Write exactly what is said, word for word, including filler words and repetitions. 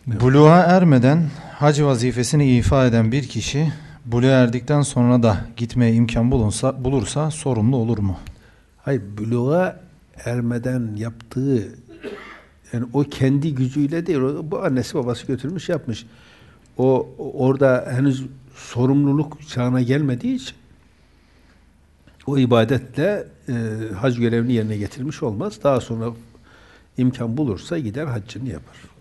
Evet. Buluğa ermeden hac vazifesini ifa eden bir kişi buluğa erdikten sonra da gitmeye imkan bulunsa, bulursa sorumlu olur mu? Hayır, buluğa ermeden yaptığı, yani o kendi gücüyle değil, o, bu annesi babası götürmüş yapmış. O orada henüz sorumluluk çağına gelmediği için o ibadetle e, hac görevini yerine getirmiş olmaz. Daha sonra imkan bulursa gider haccını yapar.